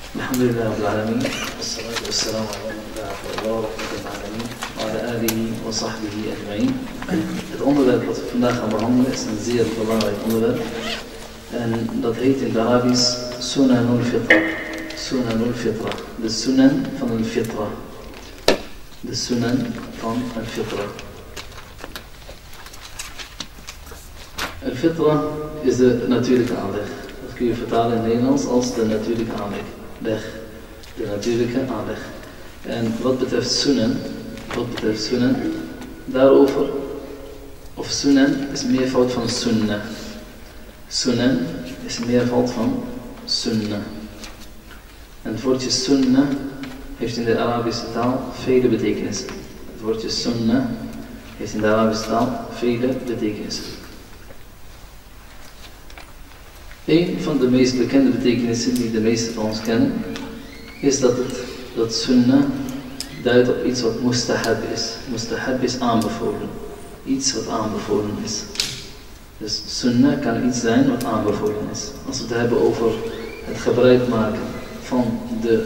الحمد لله رب العالمين والصلاة والسلام على من بعث الله ورحمة العالمين وعلى آله وصحبه أجمعين. Het onderwerp wat we vandaag gaan behandelen is een zeer belangrijk onderwerp. En dat heet in het Arabisch Sunanul Fitra. Sunanul Fitra. De sunan van een fitra. De sunan van een fitra. Een fitra is de natuurlijke aanleg. Dat kun je vertalen in het Nederlands als de natuurlijke aanleg. De natuurlijke aanleg. En wat betreft sunan, daarover, of sunan is meervoud van sunnah. Sunan is meervoud van sunnah. En het woordje sunnah heeft in de Arabische taal vele betekenissen. Het woordje sunnah heeft in de Arabische taal vele betekenissen. Een van de meest bekende betekenissen die de meesten van ons kennen, is dat sunnah duidt op iets wat mustahab is. Mustahab is aanbevolen. Iets wat aanbevolen is. Dus sunnah kan iets zijn wat aanbevolen is. Als we het hebben over het gebruik maken van de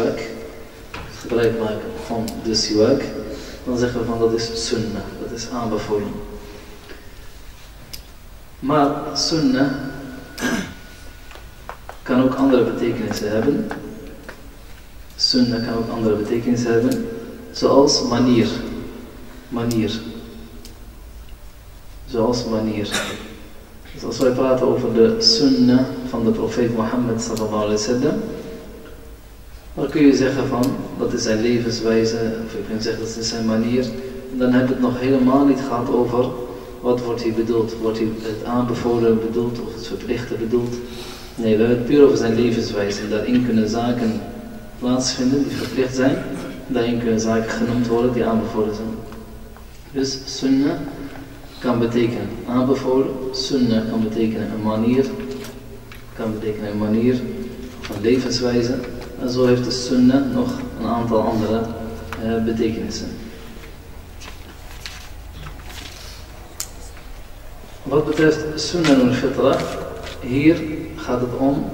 siwak, dan zeggen we van dat is sunnah, dat is aanbevolen. Maar sunnah kan ook andere betekenissen hebben. Sunnah kan ook andere betekenissen hebben, zoals manier. Zoals manier. Dus als wij praten over de sunnah van de profeet Mohammed sallallahu alaihi wasallam, dan kun je zeggen van dat is zijn levenswijze, of je kunt zeggen dat is zijn manier. En dan heb je het nog helemaal niet gehad over wat wordt hier bedoeld. Wordt hier het aanbevolen bedoeld of het verplichte bedoeld? Nee, we hebben het puur over zijn levenswijze. En daarin kunnen zaken plaatsvinden die verplicht zijn. Daarin kunnen zaken genoemd worden die aanbevolen zijn. Dus sunnah kan betekenen aanbevolen. Sunnah kan betekenen een manier. Kan betekenen een manier of een levenswijze. En zo heeft de sunnah nog een aantal andere betekenissen. Wat betreft Sunanul Fitra, hier gaat het om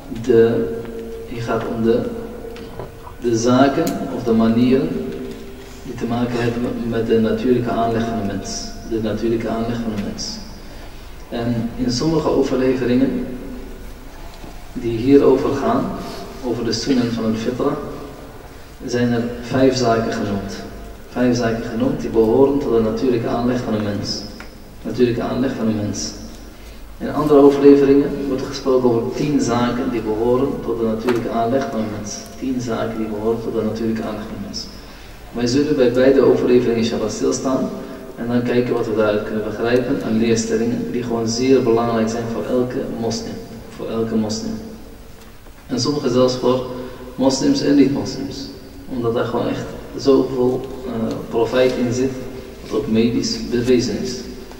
de zaken of de manieren die te maken hebben met de natuurlijke aanleg van de mens. De natuurlijke aanleg van de mens. En in sommige overleveringen die hierover gaan, over de sunan van een fitra, zijn er 5 zaken genoemd. 5 zaken genoemd die behoren tot de natuurlijke aanleg van een mens. Natuurlijke aanleg van een mens. In andere overleveringen wordt er gesproken over 10 zaken die behoren tot de natuurlijke aanleg van een mens. 10 zaken die behoren tot de natuurlijke aanleg van een mens. Wij zullen bij beide overleveringen inshallah stilstaan en dan kijken wat we daaruit kunnen begrijpen aan leerstellingen die gewoon zeer belangrijk zijn voor elke moslim. Voor elke moslim. En sommige zelfs voor moslims en niet-moslims. Omdat er gewoon echt zoveel profijt in zit, wat ook medisch bewezen is.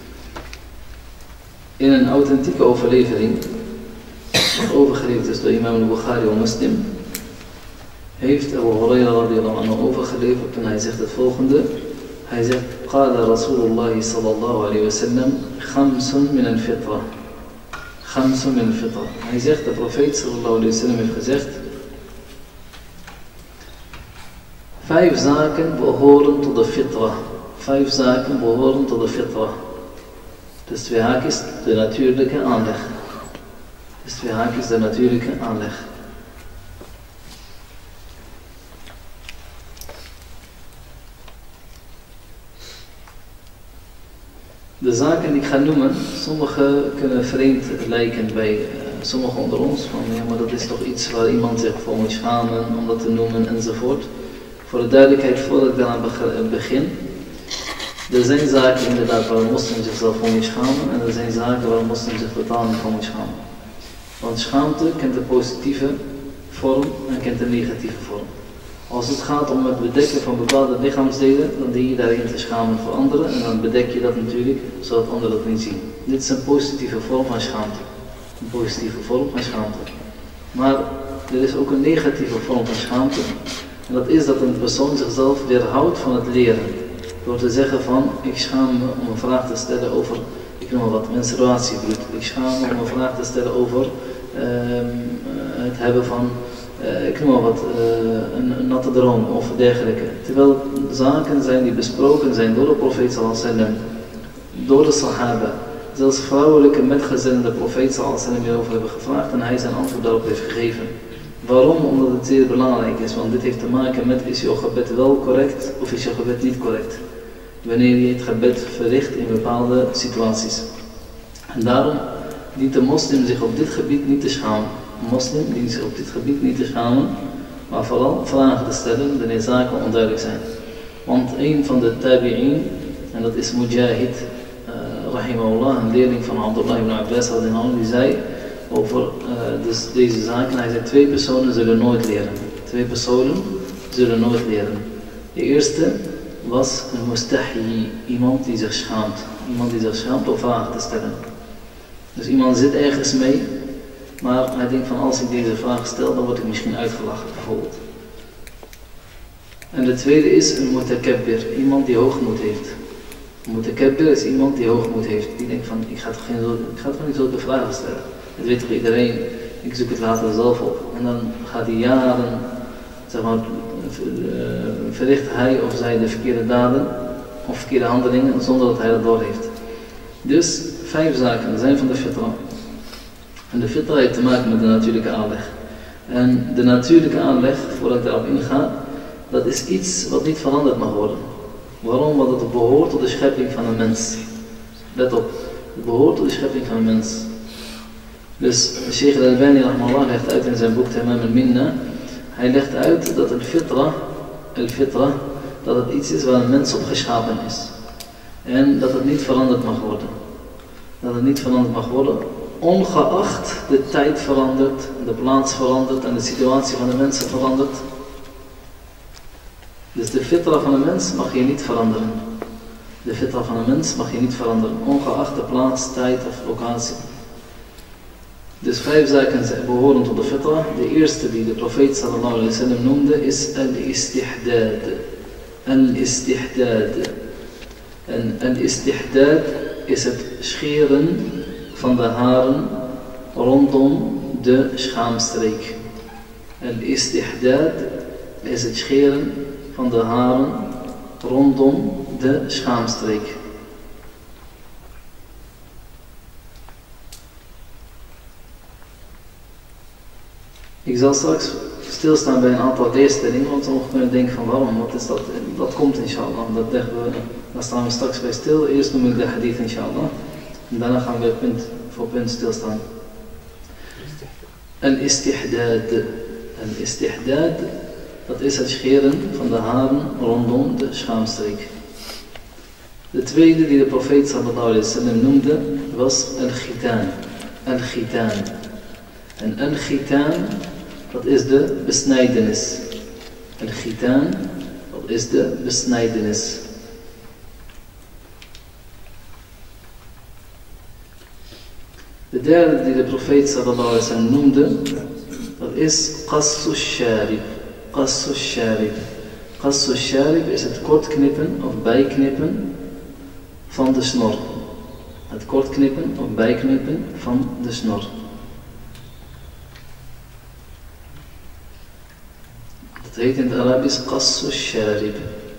In een authentieke overlevering, wat overgeleverd is door imam al-Bukhari en Muslim, heeft Abu Huraira radiyallahu anhu overgeleverd en hij zegt het volgende. Hij zegt, Qala Rasulullah sallallahu alayhi wa sallam, khamsun min al-fitra. Khamsun min al-fitra. Hij zegt, de profeet sallallahu alayhi wa sallam heeft gezegd, 5 zaken behoren tot de fitra. 5 zaken behoren tot de fitra. Dus 2 haakjes de natuurlijke aanleg. Dus 2 haakjes de natuurlijke aanleg. De zaken die ik ga noemen, sommige kunnen vreemd lijken bij sommigen onder ons. Van ja, maar dat is toch iets waar iemand zich voor moet schamen om dat te noemen enzovoort. Voor de duidelijkheid, voordat ik daaraan begin. Er zijn zaken inderdaad waar een moslim zichzelf voor moet schamen en er zijn zaken waar een moslim zich totaal niet voor moet schamen. Want schaamte kent een positieve vorm en kent een negatieve vorm. Als het gaat om het bedekken van bepaalde lichaamsdelen, dan dien je daarin te schamen voor anderen en dan bedek je dat natuurlijk zodat anderen dat niet zien. Dit is een positieve vorm van schaamte. Een positieve vorm van schaamte. Maar er is ook een negatieve vorm van schaamte. En dat is dat een persoon zichzelf weerhoudt van het leren. Door te zeggen van, ik schaam me om een vraag te stellen over, ik noem maar wat, menstruatiebloed. Ik schaam me om een vraag te stellen over het hebben van ik noem maar wat, een natte droom of dergelijke. Terwijl zaken zijn die besproken zijn door de profeet sallallahu alaihi wasallam, door de sahaba, zelfs vrouwelijke metgezinnen de profeet sallallahu alaihi wasallam hierover hebben gevraagd en hij zijn antwoord daarop heeft gegeven. Waarom? Omdat het zeer belangrijk is, want dit heeft te maken met is jouw gebed wel correct of is jouw gebed niet correct. Wanneer je het gebed verricht in bepaalde situaties. En daarom dient de moslim zich op dit gebied niet te schamen. Een moslim dient zich op dit gebied niet te schamen, maar vooral vragen te stellen wanneer zaken onduidelijk zijn. Want een van de tabi'in, en dat is Mujahid, rahimahullah, een leerling van Abdullah ibn Abbas, die zei over dus deze zaken, hij zei 2 personen zullen nooit leren. 2 personen zullen nooit leren. De eerste was een mustahi, iemand die zich schaamt. Iemand die zich schaamt om vragen te stellen. Dus iemand zit ergens mee, maar hij denkt van als ik deze vraag stel, dan word ik misschien uitgelachen bijvoorbeeld. En de tweede is een mutakabbir, iemand die hoogmoed heeft. Een mutakabbir is iemand die hoogmoed heeft. Die denkt van ik ga toch niet zulke vragen stellen. Dat weet toch iedereen, ik zoek het later zelf op. En dan gaat hij jaren, zeg maar, verricht hij of zij de verkeerde daden of verkeerde handelingen zonder dat hij dat doorheeft. Dus 5 zaken zijn van de fitra. En de fitra heeft te maken met de natuurlijke aanleg. En de natuurlijke aanleg, voordat ik daarop inga, dat is iets wat niet veranderd mag worden. Waarom? Want het behoort tot de schepping van een mens. Let op, het behoort tot de schepping van een mens. Dus Sheikh al-Albani rahimahullah legt uit in zijn boek Tamam al-Minna, hij legt uit dat al-fitra, dat het iets is waar een mens op geschapen is. En dat het niet veranderd mag worden. Dat het niet veranderd mag worden, ongeacht de tijd verandert, de plaats verandert en de situatie van de mensen verandert. Dus de fitra van een mens mag je niet veranderen. De fitra van een mens mag je niet veranderen, ongeacht de plaats, tijd of locatie. Dus 5 zaken behoren tot de fitra. De eerste die de profeet sallallahu alaihi wasallam noemde is al-istihdad. Al-istihdad. En al-istihdad is het scheren van de haren rondom de schaamstreek. Al-istihdad is het scheren van de haren rondom de schaamstreek. Ik zal straks stilstaan bij een aantal leerstellingen, want sommigen kunnen denken van waarom, wat is dat? Dat komt inshallah, daar staan we straks bij stil. Eerst noem ik de hadith inshallah, en daarna gaan we punt voor punt stilstaan. Al-istihdad. Al-istihdad, dat is het scheren van de haren rondom de schaamstreek. De tweede die de profeet sallallahu alaihi wasallam noemde was al-khitaan. Al-khitaan. En al-khitaan, dat is de besnijdenis. Al-khitaan, dat is de besnijdenis. De derde die de profeet sallallahu alaihi wasallam noemde, dat is qassu sharib. Qassu sharib. Qassu sharib is het kortknippen of bijknippen van de snor. Het kortknippen of bijknippen van de snor. Het heet in het Arabisch qassu sharib.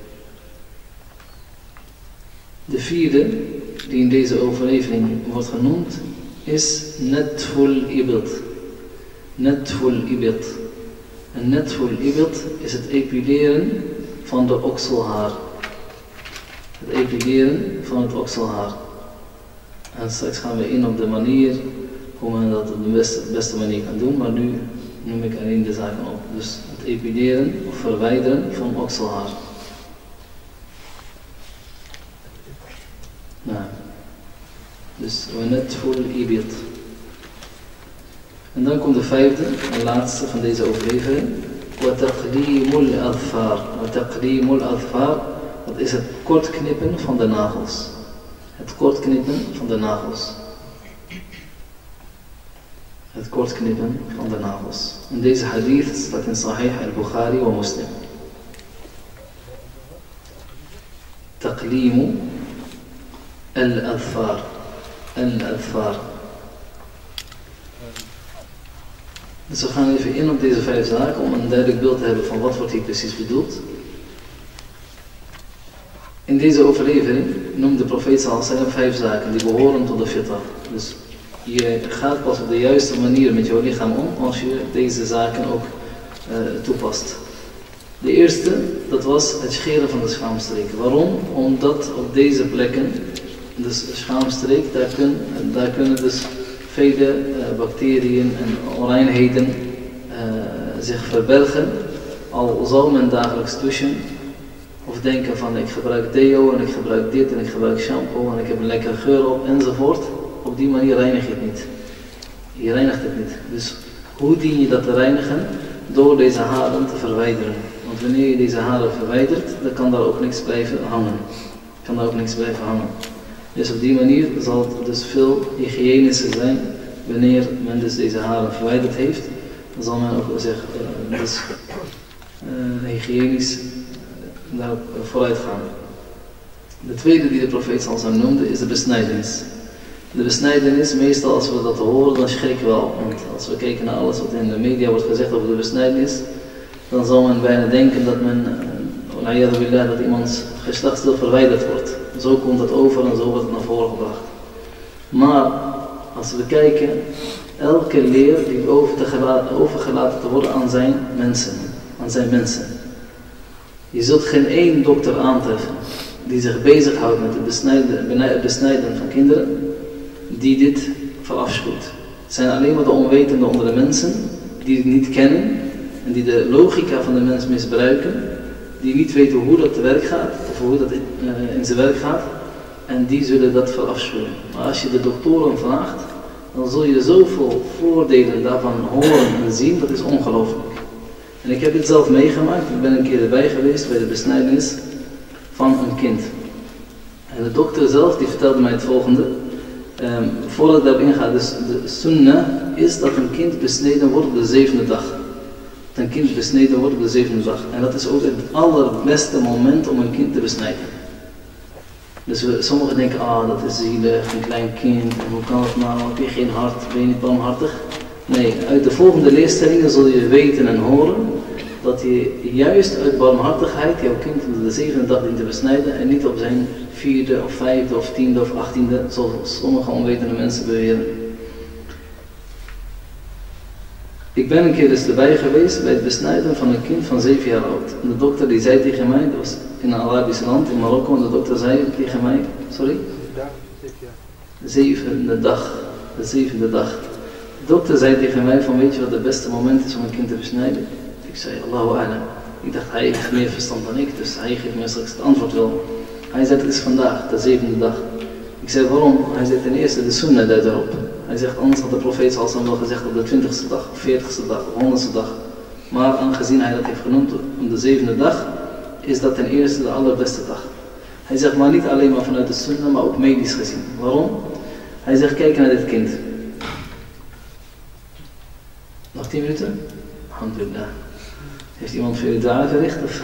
De vierde die in deze overlevering wordt genoemd is netful ibid. Netful ibid. En netful ibid is het epileren van de okselhaar. Het epileren van het okselhaar. En straks gaan we in op de manier hoe men dat op de beste manier kan doen, maar nu noem ik alleen de zaken op. Dus het epileren of verwijderen van okselhaar. Nou. Dus netful ibid. En dan komt de vijfde en laatste van deze overlevering. Wataqlimul adfar. Wataqlimul adfar, dat is het kortknippen van de nagels. Het kortknippen van de nagels. Het kortknippen van de nagels. En deze hadith staat in Sahih al-Bukhari wa Muslim. Taqlimu al-adfar. Al-adfar. Dus we gaan even in op deze 5 zaken om een duidelijk beeld te hebben van wat wordt hier precies bedoeld. In deze overlevering noemt de profeet sallallahu alaihi wasallam 5 zaken die behoren tot de fitra. Dus je gaat pas op de juiste manier met jouw lichaam om als je deze zaken ook toepast. De eerste, dat was het scheren van de schaamstreken. Waarom? Omdat op deze plekken, dus schaamstreek, daar kunnen dus vele bacteriën en onreinheden zich verbergen. Al zou men dagelijks douchen of denken van ik gebruik deo en ik gebruik dit en ik gebruik shampoo en ik heb een lekkere geur op enzovoort. Op die manier reinig je het niet. Je reinigt het niet. Dus hoe dien je dat te reinigen? Door deze haren te verwijderen. Want wanneer je deze haren verwijdert, dan kan daar ook niks blijven hangen. Dus op die manier zal het dus veel hygiënischer zijn wanneer men dus deze haren verwijderd heeft. Dan zal men ook zeggen, dus hygiënisch daarop vooruit gaan. De tweede die de profeet sallallahu alaihi wasallam noemde is de besnijdenis. De besnijdenis, meestal als we dat horen, dan schrikken we al. Want als we kijken naar alles wat in de media wordt gezegd over de besnijdenis, dan zal men bijna denken dat dat iemands geslachtsdeel verwijderd wordt. Zo komt het over en zo wordt het naar voren gebracht. Maar als we kijken, elke leer die overgelaten te worden aan zijn mensen. Je zult geen één dokter aantreffen die zich bezighoudt met het besnijden van kinderen, die dit verafschuwt. Het zijn alleen maar de onwetenden onder de mensen, die het niet kennen en die de logica van de mens misbruiken, die niet weten hoe dat te werk gaat, of hoe dat in zijn werk gaat, en die zullen dat verafschuwen. Maar als je de doktoren vraagt, dan zul je zoveel voordelen daarvan horen en zien, dat is ongelooflijk. En ik heb dit zelf meegemaakt, ik ben een keer erbij geweest bij de besnijdenis van een kind. En de dokter zelf die vertelde mij het volgende. Voordat ik daarop inga, dus de sunnah is dat een kind besneden wordt op de 7e dag. Dat een kind besneden wordt op de 7e dag. En dat is ook het allerbeste moment om een kind te besnijden. Dus sommigen denken, dat is zielig, een klein kind, en hoe kan het nou, heb je geen hart, ben je niet barmhartig? Nee, uit de volgende leerstellingen zul je weten en horen dat je juist uit barmhartigheid jouw kind op de 7e dag dient te besnijden en niet op zijn 4e of 5e of 10e of 18e, zoals sommige onwetende mensen beweren. Ik ben een keer dus erbij geweest bij het besnijden van een kind van 7 jaar oud. En de dokter die zei tegen mij, dat was in een Arabisch land, in Marokko, en de dokter zei tegen mij, sorry? De 7e dag. De dokter zei tegen mij van, weet je wat het beste moment is om een kind te besnijden? Ik zei, Allahu a'lam. Ik dacht, hij heeft meer verstand dan ik, dus hij geeft me straks het antwoord wel. Hij zei, het is vandaag, de 7e dag. Ik zei, waarom? Hij zei, ten eerste, de sunnah duidt erop. Hij zegt, anders had de profeet sallallahu alaihi wasallam wel gezegd op de 20e dag, of 40e dag, of 100e dag. Maar aangezien hij dat heeft genoemd op de 7e dag, is dat ten eerste de allerbeste dag. Hij zegt, maar niet alleen maar vanuit de sunnah, maar ook medisch gezien. Waarom? Hij zegt, kijk naar dit kind. Nog 10 minuten? Alhamdulillah. Heeft iemand voor jullie dua gericht? Of?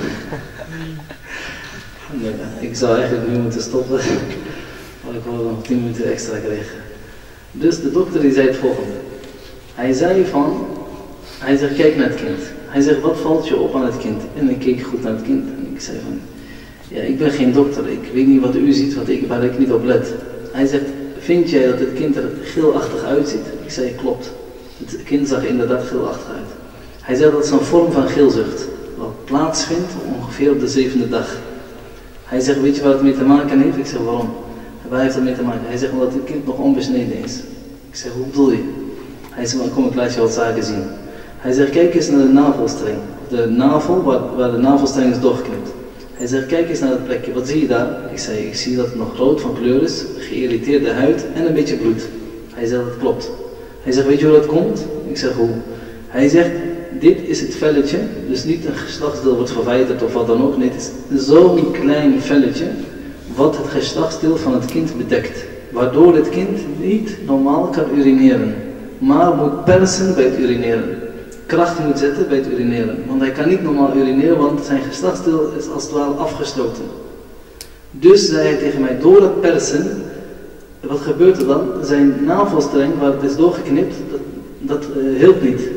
Ik zou eigenlijk nu moeten stoppen, maar ik wilde nog 10 minuten extra krijgen. Dus de dokter die zei het volgende. Hij zegt, kijk naar het kind. Hij zegt, wat valt je op aan het kind? En ik keek goed naar het kind en ik zei van, ja, ik ben geen dokter, ik weet niet wat u ziet waar ik niet op let. Hij zegt, vind jij dat het kind er geelachtig uitziet? Ik zei, klopt. Het kind zag inderdaad geelachtig uit. Hij zegt, dat is een vorm van geelzucht, wat plaatsvindt ongeveer op de 7e dag. Hij zegt, weet je waar het mee te maken heeft? Ik zeg, waarom? Waar heeft het mee te maken? Hij zegt, omdat het kind nog onbesneden is. Ik zeg, hoe bedoel je? Hij zegt, kom ik laat je wat zaken zien. Hij zegt, kijk eens naar de navelstreng. De navel, waar de navelstreng is doorgeknipt. Hij zegt, kijk eens naar dat plekje. Wat zie je daar? Ik zei, ik zie dat het nog rood van kleur is, geïrriteerde huid en een beetje bloed. Hij zegt, dat klopt. Hij zegt, weet je hoe dat komt? Ik zeg, hoe? Hij zegt, dit is het velletje, dus niet een geslachtsdeel wordt verwijderd of wat dan ook. Nee, het is zo'n klein velletje wat het geslachtsdeel van het kind bedekt. Waardoor het kind niet normaal kan urineren, maar moet persen bij het urineren. Kracht moet zetten bij het urineren. Want hij kan niet normaal urineren, want zijn geslachtsdeel is als het ware afgesloten. Dus zei hij tegen mij, door het persen, wat gebeurt er dan? Zijn navelstreng, waar het is doorgeknipt, dat hielp niet.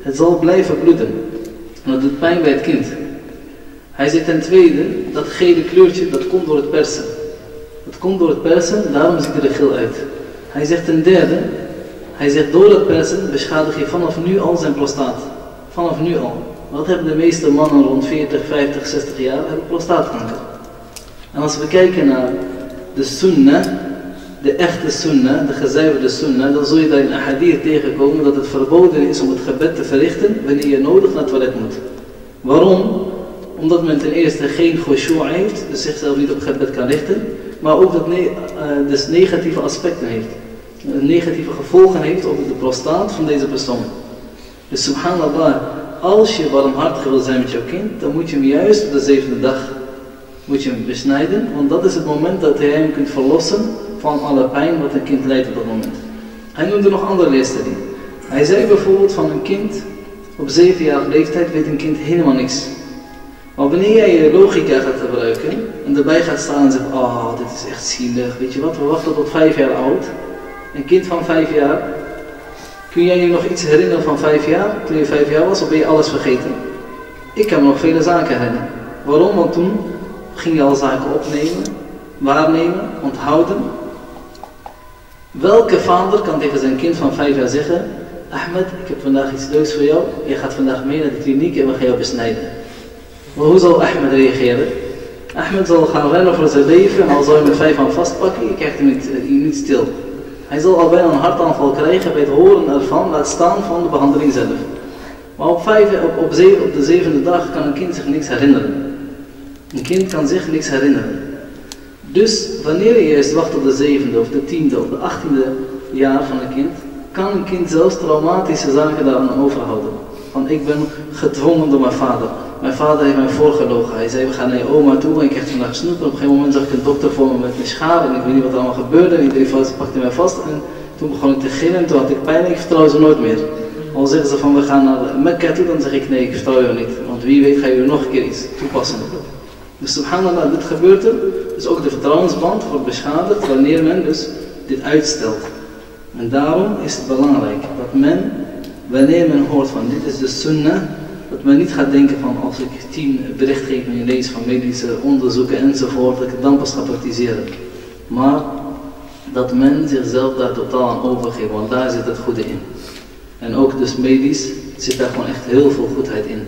Het zal blijven bloeden. En dat doet pijn bij het kind. Hij zegt ten tweede, dat gele kleurtje, dat komt door het persen. Dat komt door het persen, daarom ziet er geel uit. Hij zegt ten derde, hij zegt door het persen beschadig je vanaf nu al zijn prostaat. Vanaf nu al. Wat hebben de meeste mannen rond 40, 50, 60 jaar? Hebben prostaatkanker. En als we kijken naar de sunnah, de echte sunnah, de gezuiverde sunnah, dan zul je daar in ahadith tegenkomen dat het verboden is om het gebed te verrichten wanneer je nodig naar het toilet moet. Waarom? Omdat men ten eerste geen khushu' heeft, dus zichzelf niet op het gebed kan richten, maar ook dat dus negatieve aspecten heeft. Negatieve gevolgen heeft op de prostaat van deze persoon. Dus subhanallah, als je warmhartig wil zijn met jouw kind, dan moet je hem juist op de 7e dag moet je hem besnijden, want dat is het moment dat je hem kunt verlossen van alle pijn wat een kind lijdt op dat moment. Hij noemde nog andere leerstellingen. Hij zei bijvoorbeeld van een kind, op 7-jarige leeftijd weet een kind helemaal niks. Maar wanneer jij je logica gaat gebruiken en erbij gaat staan en zegt, oh dit is echt zielig, weet je wat, we wachten tot 5 jaar oud. Een kind van 5 jaar, kun jij je nog iets herinneren van 5 jaar, toen je 5 jaar was, of ben je alles vergeten? Ik kan me nog vele zaken herinneren. Waarom? Want toen ging je al zaken opnemen, waarnemen, onthouden. Welke vader kan tegen zijn kind van 5 jaar zeggen, Ahmed, ik heb vandaag iets leuks voor jou, je gaat vandaag mee naar de kliniek en we gaan jou besnijden. Maar hoe zal Ahmed reageren? Ahmed zal gaan rennen voor zijn leven en al zal je met 5 aan vastpakken, je krijgt hem niet stil. Hij zal al bijna een hartaanval krijgen bij het horen ervan, laat staan van de behandeling zelf. Maar op de 7e dag kan een kind zich niks herinneren. Een kind kan zich niks herinneren. Dus wanneer je eerst wacht op de 7e of de 10e of de 18e jaar van een kind, kan een kind zelfs traumatische zaken daaraan overhouden. Van ik ben gedwongen door mijn vader. Mijn vader heeft mij voorgelogen. Hij zei we gaan naar je oma toe en ik kreeg vandaag snoep. En op een gegeven moment zag ik een dokter voor me met een schaar en ik weet niet wat er allemaal gebeurde. En iedereen pakte mij vast en toen begon ik te gillen en toen had ik pijn en ik vertrouw ze nooit meer. Al zeggen ze van we gaan naar Mekka toe, dan zeg ik nee, ik vertrouw jou niet. Want wie weet ga je er nog een keer iets toepassen. Dus subhanallah, dit gebeurt er. Dus ook de vertrouwensband wordt beschadigd wanneer men dus dit uitstelt. En daarom is het belangrijk dat men, wanneer men hoort van dit is de sunnah, dat men niet gaat denken van als ik 10 berichtgevingen lees van medische onderzoeken enzovoort, dat ik het dan pas ga praktiseren. Maar dat men zichzelf daar totaal aan overgeeft, want daar zit het goede in. En ook dus medisch zit daar gewoon echt heel veel goedheid in.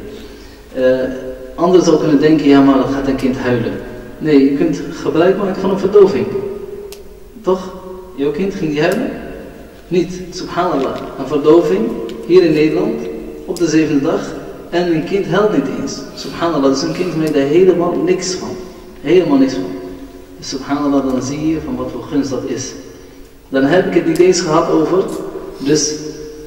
Anderen zou kunnen denken, ja maar dat gaat een kind huilen. Nee, je kunt gebruik maken van een verdoving. Toch? Jouw kind ging die huilen? Niet, subhanallah. Een verdoving, hier in Nederland, op de 7e dag. En een kind huilt niet eens. Subhanallah, dus een kind weet daar helemaal niks van. Helemaal niks van. Dus subhanallah, dan zie je van wat voor gunst dat is. Dan heb ik het niet eens gehad over, dus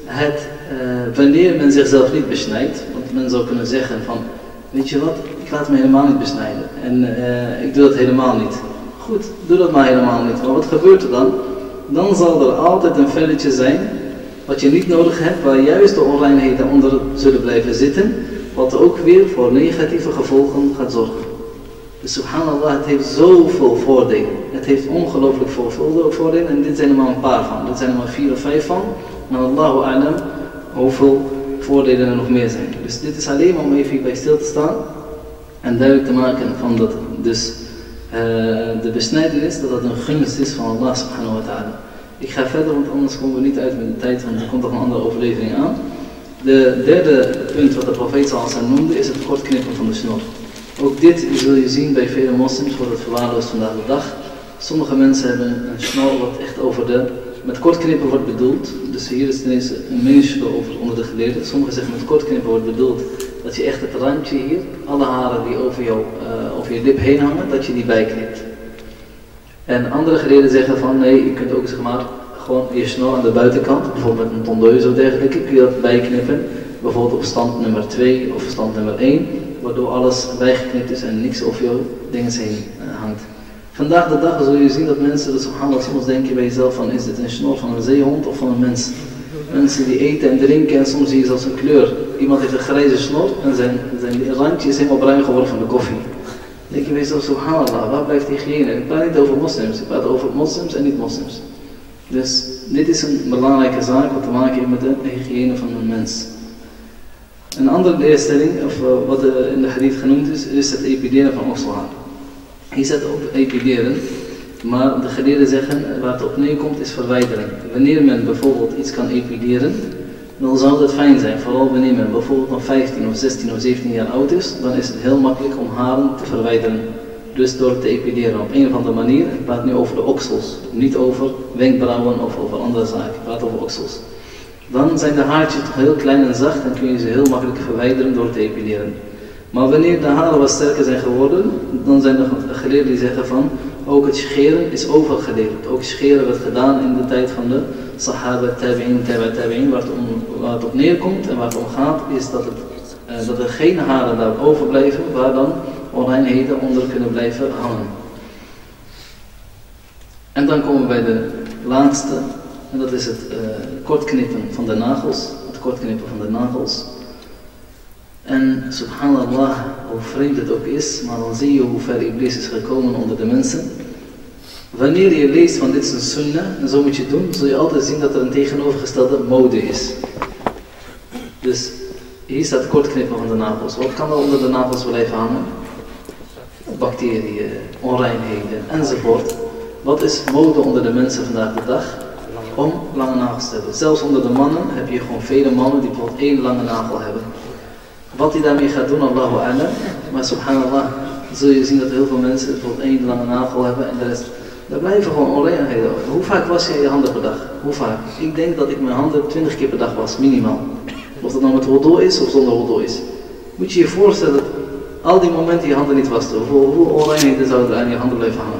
wanneer men zichzelf niet besnijdt. Want men zou kunnen zeggen van, weet je wat, ik laat me helemaal niet besnijden. En ik doe dat helemaal niet. Goed, doe dat maar helemaal niet. Maar wat gebeurt er dan? Dan zal er altijd een velletje zijn, wat je niet nodig hebt, waar juist de onreinheden onder zullen blijven zitten, wat ook weer voor negatieve gevolgen gaat zorgen. Dus subhanallah, het heeft zoveel voordelen. Het heeft ongelooflijk veel voordelen en dit zijn er maar een paar van. Dit zijn er maar 4 of 5 van. Maar Allahu a'lam hoeveel voordelen er nog meer zijn. Dus dit is alleen maar om even hierbij stil te staan en duidelijk te maken van dat dus de besnijdenis, dat een gunst is van Allah subhanahu wa ta'ala. Ik ga verder, want anders komen we niet uit met de tijd, want er komt nog een andere overlevering aan. De derde punt wat de profeet sallallahu noemde is het kortknippen van de snor. Ook dit zul je zien bij vele moslims, wordt het verwaarloosd vandaag de dag. Sommige mensen hebben een snor wat echt met kortknippen wordt bedoeld. Dus hier is ineens een meningsverschil over onder de geleerden. Sommigen zeggen met kortknippen wordt bedoeld dat je echt het randje hier, alle haren die over je lip heen hangen, dat je die bijknipt. En andere geleerden zeggen van nee, je kunt ook zeg maar gewoon je snor aan de buitenkant, bijvoorbeeld met een tondeuze of dergelijke, kun je dat bijknippen. Bijvoorbeeld op stand nummer 2 of stand nummer 1, waardoor alles bijgeknipt is en niks over jouw dingen heen hangt. Vandaag de dag zul je zien dat mensen, dus subhanallah, soms denk je bij jezelf van is dit een snor van een zeehond of van een mens? Mensen die eten en drinken en soms zie je zelfs een kleur. Iemand heeft een grijze snor en zijn randje is helemaal bruin geworden van de koffie. Dan denk je bij jezelf, subhanallah, waar blijft hygiëne? Ik praat niet over moslims, ik praat over moslims en niet-moslims. Dus dit is een belangrijke zaak wat te maken heeft met de hygiëne van een mens. Een andere leerstelling, of wat in de hadith genoemd is het epideren van okselhaar. Hier staat op epideren, maar de geleerden zeggen waar het op neerkomt is verwijdering. Wanneer men bijvoorbeeld iets kan epideren, dan zou dat fijn zijn. Vooral wanneer men bijvoorbeeld nog 15 of 16 of 17 jaar oud is, dan is het heel makkelijk om haren te verwijderen. Dus door te epideren op een of andere manier. Ik praat nu over de oksels, niet over wenkbrauwen of over andere zaken. Ik praat over oksels. Dan zijn de haartjes toch heel klein en zacht en kun je ze heel makkelijk verwijderen door te epileren. Maar wanneer de haren wat sterker zijn geworden, dan zijn er geleerden die zeggen van ook het scheren is overgeleverd. Ook scheren werd gedaan in de tijd van de Sahaba, Tabi'in, waar het op neerkomt en waar het om gaat is dat er geen haren daar overblijven waar dan onreinheden onder kunnen blijven hangen. En dan komen we bij de laatste. En dat is het kortknippen van de nagels. Het kortknippen van de nagels. En subhanallah, hoe vreemd het ook is, maar dan zie je hoe ver Iblis is gekomen onder de mensen. Wanneer je leest van dit is een sunnah, en zo moet je het doen, zul je altijd zien dat er een tegenovergestelde mode is. Dus hier staat het kortknippen van de nagels. Wat kan er onder de nagels blijven hangen? Bacteriën, onreinheden enzovoort. Wat is mode onder de mensen vandaag de dag? Om lange nagels te hebben. Zelfs onder de mannen heb je gewoon vele mannen die bijvoorbeeld 1 lange nagel hebben. Wat hij daarmee gaat doen, Allahu a'lam. Maar subhanallah, zul je zien dat heel veel mensen bijvoorbeeld 1 lange nagel hebben en de rest. Er blijven gewoon onreinheden. Hoe vaak was jij je handen per dag? Hoe vaak? Ik denk dat ik mijn handen 20 keer per dag was, minimaal. Of dat nou met wudu is of zonder wudu is. Moet je je voorstellen dat al die momenten je handen niet wasten. Hoeveel onreinheden zouden er aan je handen blijven hangen?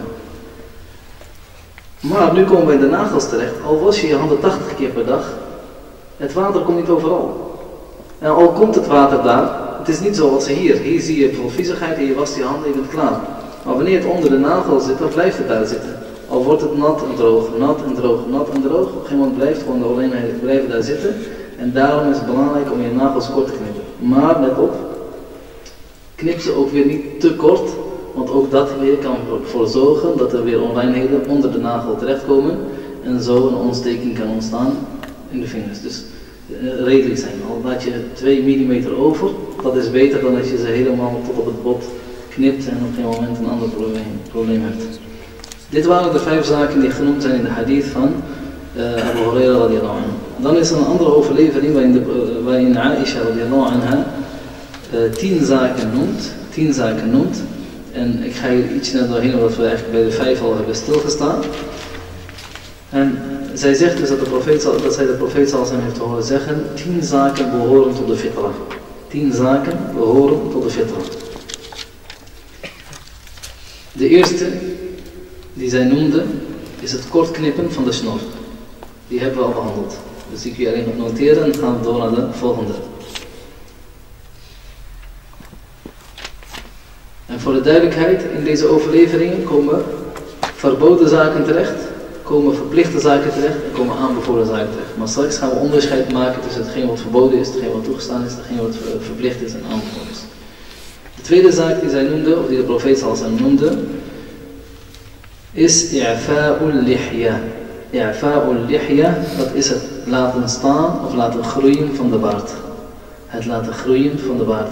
Maar nu komen we bij de nagels terecht. Al was je handen 80 keer per dag, het water komt niet overal. En al komt het water daar, het is niet zoals hier. Hier zie je bijvoorbeeld viezigheid en je wast je handen en je bent klaar. Maar wanneer het onder de nagel zit, dan blijft het daar zitten. Al wordt het nat en droog, nat en droog, nat en droog. Op een gegeven moment blijft gewoon de onreinheid blijven daar zitten. En daarom is het belangrijk om je nagels kort te knippen. Maar let op, knip ze ook weer niet te kort. Want ook dat weer kan ervoor zorgen dat er weer onreinheden onder de nagel terechtkomen. En zo een ontsteking kan ontstaan in de vingers. Dus redelijk zijn. Al laat je 2 mm over, dat is beter dan als je ze helemaal tot op het bot knipt en op een moment een ander probleem hebt. Dit waren de 5 zaken die genoemd zijn in de hadith van Abu Hurairah radiyallahu anhu. Dan is er een andere overlevering waarin Aisha radiyallahu anha 10 zaken noemt. En ik ga hier iets naar doorheen, omdat we eigenlijk bij de 5 al hebben stilgestaan. En zij zegt dus dat zij de profeet sallallahu heeft horen zeggen, 10 zaken behoren tot de fitra. 10 zaken behoren tot de fitra. De eerste die zij noemde is het kortknippen van de snor. Die hebben we al behandeld. Dus die kun je alleen nog noteren en dan gaan we door naar de volgende. En voor de duidelijkheid, in deze overleveringen komen verboden zaken terecht, komen verplichte zaken terecht en komen aanbevolen zaken terecht. Maar straks gaan we onderscheid maken tussen hetgeen wat verboden is, hetgeen wat toegestaan is, hetgeen wat verplicht is en aanbevolen is. De tweede zaak die zij noemde, of die de profeet sallallahu noemde, is i'fa'ul lihya. I'fa'ul lihya, dat is het laten staan of laten groeien van de baard. Het laten groeien van de baard.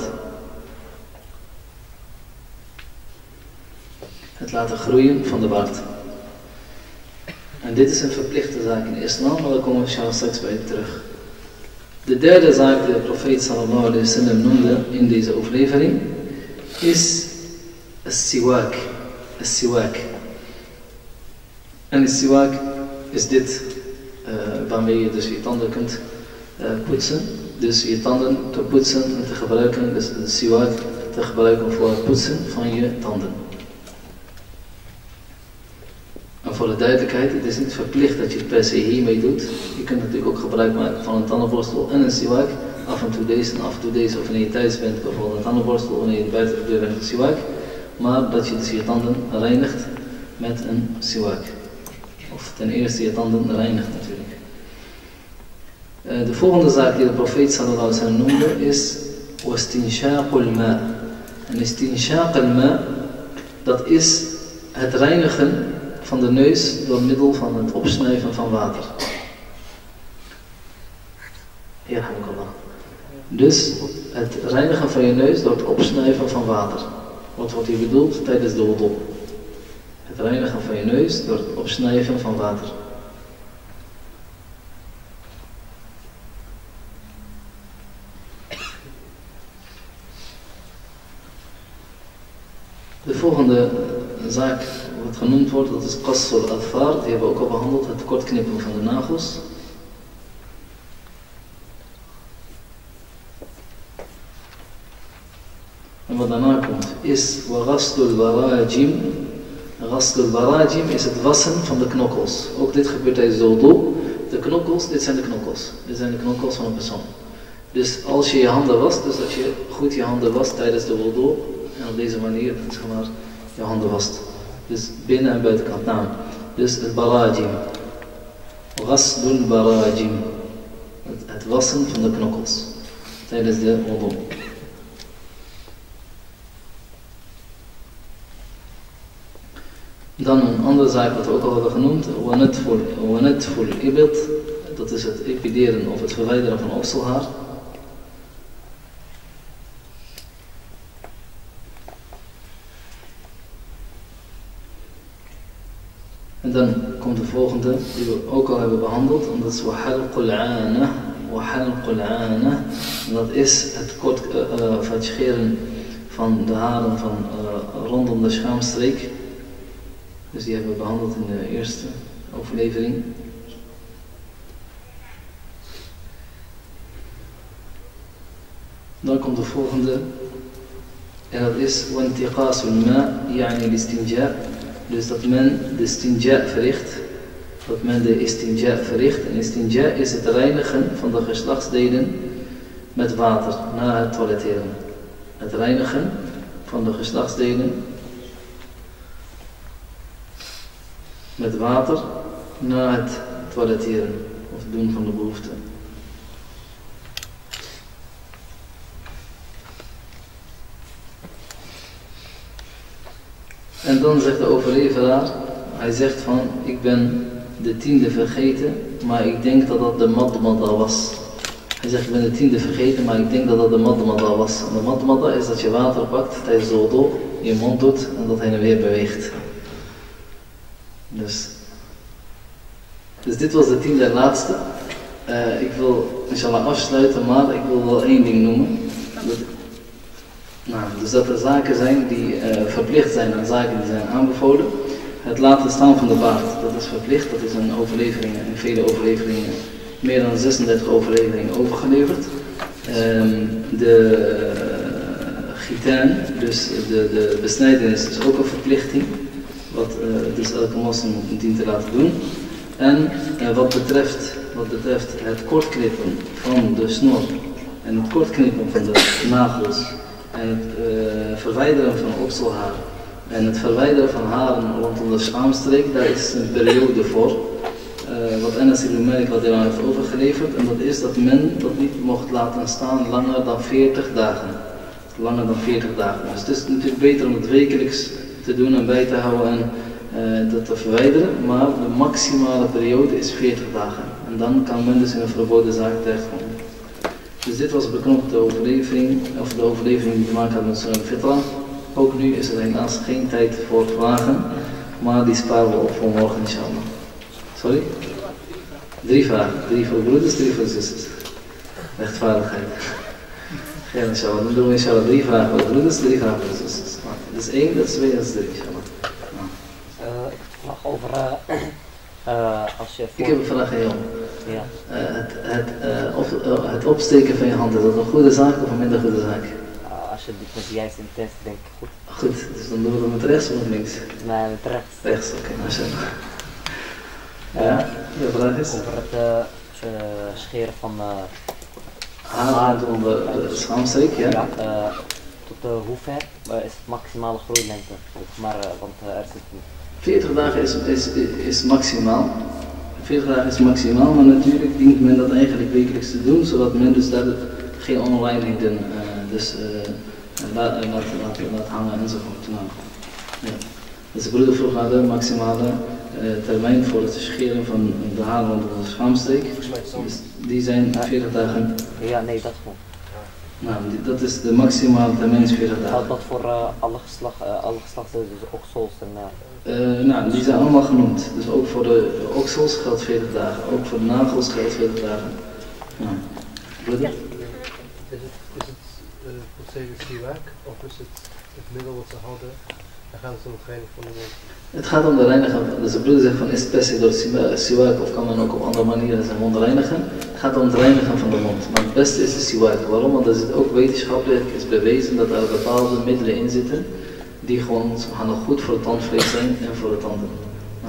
Het laten groeien van de baard. En dit is een verplichte zaak in de islam, maar daar komen we straks bij terug. De derde zaak die de profeet sallallahu alayhi wa sallam noemde in deze overlevering is as-siwak. As-siwak. En as-siwak is dit waarmee je dus je tanden kunt poetsen. Dus je tanden te poetsen en te gebruiken, dus de siwak te gebruiken voor het poetsen van je tanden. En voor de duidelijkheid, het is niet verplicht dat je het per se hiermee doet. Je kunt natuurlijk ook gebruik maken van een tandenborstel en een siwak. Af en toe deze en af en toe deze, of wanneer je thuis bent, bijvoorbeeld een tandenborstel, wanneer je buiten de deur bent, een siwak. Maar dat je dus je tanden reinigt met een siwak. Of ten eerste je tanden reinigt natuurlijk. De volgende zaak die de profeet sallallahu alaihi wasallam noemde is wastinshaqul ma. En istinshaq al-ma, dat is het reinigen van de neus door middel van het opsnuiven van water. Yarhamukallah. Dus het reinigen van je neus door het opsnuiven van water. Wat wordt hier bedoeld tijdens de wudu? Het reinigen van je neus door het opsnuiven van water. De volgende zaak wat genoemd wordt, dat is qasr al-adfar. Die hebben we ook al behandeld, het kortknippen van de nagels. En wat daarna komt is ghasl barajim. Ghasl barajim is het wassen van de knokkels. Ook dit gebeurt tijdens de wudu. De knokkels, dit zijn de knokkels. Dit zijn de knokkels van een persoon. Dus als je je handen wast, dus dat je goed je handen wast tijdens de wudu, en op deze manier, zeg maar, je handen wast. Dus binnen- en buitenkant naam. Dus het barajim. Ghasl barajim. Het wassen van de knokkels. Tijdens de wudu. Dan een andere zaak wat we ook al hebben genoemd. Wanatful ibit. Dat is het epideren of het verwijderen van okselhaar. En dan komt de volgende, die we ook al hebben behandeld, en dat is wahalqul aanah. Wahalqul aanah. Dat is het scheren van de haren van rondom de schaamstreek. Dus die hebben we behandeld in de eerste overlevering. Dan komt de volgende, en dat is wantiqasul ma, yani listinja. Dus dat men de istinja verricht. Dat men de istinja verricht. En istinja is het reinigen van de geslachtsdelen met water na het toiletteren. Het reinigen van de geslachtsdelen met water na het toiletteren of doen van de behoefte. En dan zegt de overleveraar, hij zegt van, ik ben de 10e vergeten, maar ik denk dat dat de madmada was. Hij zegt, ik ben de 10e vergeten, maar ik denk dat dat de madmada was. En de madmada is dat je water pakt tijdens de wudu, in je mond doet en dat heen en weer beweegt. Dus dit was de 10e en laatste. Ik wil inshallah afsluiten, maar ik wil wel één ding noemen. Dus dat er zaken zijn die verplicht zijn en zaken die zijn aanbevolen. Het laten staan van de baard, dat is verplicht. Dat is in overleveringen, in vele overleveringen, meer dan 36 overleveringen overgeleverd. De gitaan, dus de besnijdenis, is ook een verplichting. Wat dus elke moslim dient te laten doen. En wat betreft het kortknippen van de snor en het kortknippen van de nagels en het verwijderen van okselhaar en het verwijderen van haren rondom de schaamstreek, daar is een periode voor. Wat Anas ibn Malik wat hij heeft overgeleverd, en dat is dat men dat niet mocht laten staan langer dan 40 dagen. Langer dan 40 dagen. Dus het is natuurlijk beter om het wekelijks te doen en bij te houden en dat te verwijderen, maar de maximale periode is 40 dagen. En dan kan men dus in een verboden zaak terechtkomen. Dus dit was beknopte overlevering, of de overlevering die te maken had met Sunan Fitra. Ook nu is er helaas geen tijd voor vragen, maar die sparen we op voor morgen inshallah. Sorry? 3 vragen. 3 voor broeders, 3 voor zusters. Rechtvaardigheid. Geen inshallah. Dan doen we inshallah 3 vragen voor de broeders, 3 vragen voor de zusters. Dat is 1, dat is 2, dat is 3 inshallah. Nog over als je... Ik heb een vraag aan jou. Ja. Het opsteken van je handen, is dat een goede zaak of een minder goede zaak? Als je het met de juiste intentie denkt, goed. Goed, dus dan doen we het met rechts of links? Nee, met rechts. Rechts, oké, mashallah. Ja, de vraag is? Over het scheren van haren onder de schaamstreek, ja? Ja, tot hoe ver is het maximale groeilengte? Maar, want er zit een... 40 dagen is maximaal. 40 dagen is maximaal, maar natuurlijk dient men dat eigenlijk wekelijks te doen, zodat men dus daar geen onreinheden laat hangen enzovoort. Nou, ja. Dus de broeder vroeg naar de maximale termijn voor het scheren van de haren rondom de schaamstreek. Dus die zijn 40 dagen. Ja, nee, dat gewoon. Nou, dat is de maximale termijn is 40 dagen. Geldt dat voor alle geslachten, dus oksels en... Nou, die zijn allemaal genoemd. Dus ook voor de oksels geldt 40 dagen. Ook voor de nagels geldt 40 dagen. Ja. Broeder? Is het per se de siwak of is het middel wat ze hadden? Dan gaat het om het reinigen van de mond. Het gaat om de reinigen. Dus de broeder zegt van is het per se door siwak of kan men ook op andere manieren zijn mond reinigen? Het gaat om het reinigen van de mond. Maar het beste is de siwak. Waarom? Want er zit ook wetenschappelijk is bewezen dat er bepaalde middelen in zitten die gewoon nog goed voor het tandvlees zijn en voor de tanden. Nou.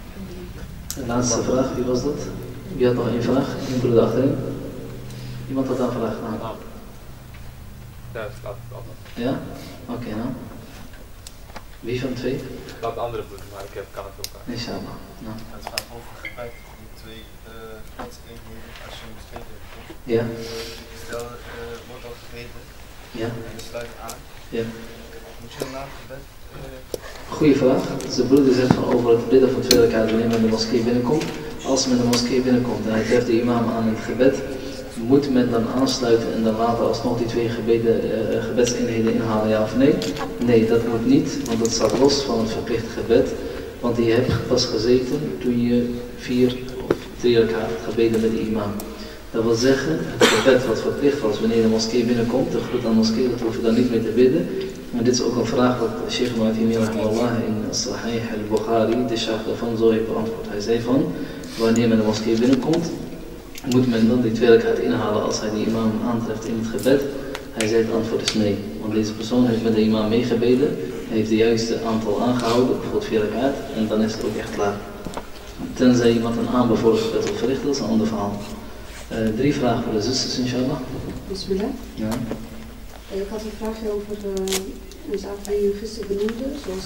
De laatste vraag, wie was dat? Wie had nog één vraag? Eén broeder achterin. Iemand had een vraag aan. Ja, dat laat het altijd. Ja? Oké, nou. Wie van twee? Laat de andere broeder, maar ik kan het ook aan. Inshallah. Nou. Het gaat over gebruik die twee eenheden als je moet gegeten hebt. Ja. Stel, wordt al gegeten Ja. en je sluit aan. Ja. Moet je na het gebed? Goeie vraag. Dus de broeder zegt van over het bidden van 2 rakaat wanneer men de moskee binnenkomt. Als men de moskee binnenkomt en hij treft de imam aan in het gebed, moet men dan aansluiten en dan later alsnog die 2 gebedseenheden inhalen, ja of nee? Nee, dat moet niet, want dat staat los van het verplichte gebed. Want je hebt pas gezeten toen je 4 of 3 rakaat gebeden met de imam. Dat wil zeggen, het gebed wat verplicht was wanneer de moskee binnenkomt, de groet aan de moskee, dat hoef je dan niet meer te bidden. Maar dit is ook een vraag wat Sheikh Mu'athimi rahimahullah in Sahih al-Bukhari, de Sheikh daarvan, zo heeft beantwoord. Hij zei van, wanneer men de moskee binnenkomt, moet men dan die 2 rakaat inhalen als hij die imam aantreft in het gebed? Hij zei het antwoord is nee. Want deze persoon heeft met de imam meegebeden, heeft de juiste aantal aangehouden, bijvoorbeeld 4 rakaat, en dan is het ook echt klaar. Tenzij iemand een aanbevolen gebed wil verrichten, dat is een ander verhaal. 3 vragen voor de zusters, inshallah. Bismillah. Ja. Ik had een vraagje over een zaak die u gisteren benoemde, zoals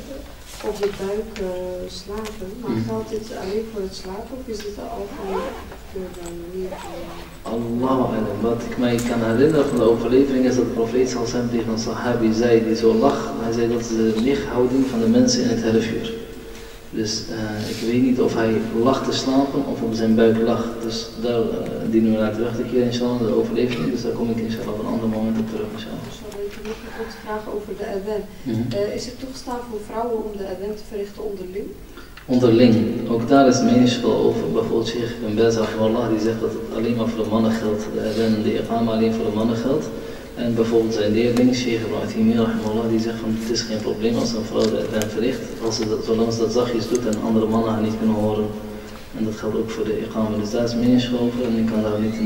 op de buik slapen. Maar geldt dit alleen voor het slapen of is dit al gewoon voor de manier van... Allahu alam. Wat ik mij kan herinneren van de overlevering is dat de profeet sallam tegen een sahabi zei die zo lag. Hij zei dat is de lichthouding van de mensen in het halfuur. Dus ik weet niet of hij lag te slapen of op zijn buik lag. Dus daar dienen we naar terug te keren, inshallah, de overlevering. Dus daar kom ik inshallah op een ander moment op terug, inshallah. Ik heb nog een korte vraag over de adhan. Is het toegestaan voor vrouwen om de adhan te verrichten onderling? Onderling. Ook daar is meningsverschil over. Bijvoorbeeld Sheikh Ibn Baz rahimahullah die zegt dat het alleen maar voor de mannen geldt. De adhan en de iqama alleen voor de mannen geldt. En bijvoorbeeld zijn leerling, Sheikh Mu'athimi rahimahullah, die zegt van het is geen probleem als een vrouw de adhan verricht, zolang ze dat zachtjes doet en andere mannen haar niet kunnen horen. En dat geldt ook voor de iqama. Dus daar is meningsverschil over en ik kan daar niet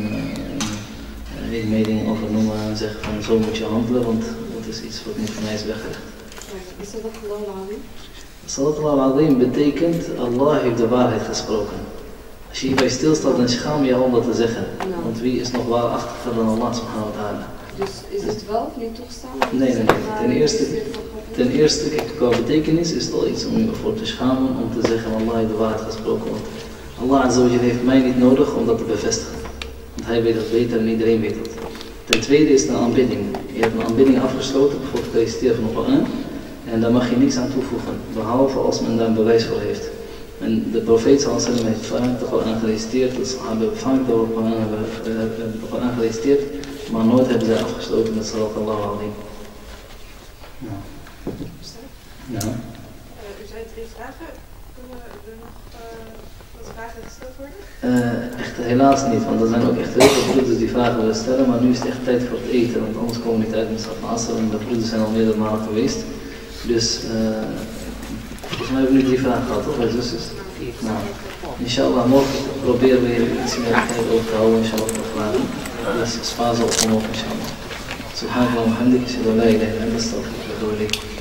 een mening over noemen en zeggen van zo moet je handelen, want dat is iets wat niet van mij is weggelegd. Is dat Allah al-Azim? Salat al-Azim betekent Allah heeft de waarheid gesproken. Als je hierbij stilstaat, dan schaam je om dat te zeggen. Want wie is nog waarachtiger dan Allah subhanahu wa ta'ala? Dus is het wel of niet toegestaan? Nee. Ten eerste, kijk, qua betekenis is het al iets om je voor te schamen, om te zeggen Allah heeft de waarheid gesproken. Want Allah azawajal heeft mij niet nodig om dat te bevestigen. Want hij weet het beter en iedereen weet het. Ten tweede is het een aanbidding. Je hebt een aanbidding afgesloten, bijvoorbeeld het reciteren van de Koran. En daar mag je niks aan toevoegen, behalve als men daar een bewijs voor heeft. En de profeet sallallahu alaihi wasallam heeft vaak de Koran gereciteerd, dus hebben vaak de Koran gereciteerd, maar nooit hebben zij afgesloten met salat Allahu alayhi. Ja. U zei 3 vragen. Kunnen er nog wat vragen gesteld worden? Echt helaas niet, want er zijn ook echt heel veel broeders die vragen willen stellen, maar nu is het echt tijd voor het eten, want anders komen we niet uit met Salat Asr en de broeders zijn al meerdere malen geweest. Dus volgens mij hebben we nu 3 vragen gehad, toch, bij zusters? Nou, inshallah, morgen proberen we iets meer tijd over te houden, inshallah, voor vragen. Dus spaar ze op vanmorgen, inshallah. Subhanallah, alhamdulillah, la ilaha illa anta, astaghfiruka wa atubu ilayk.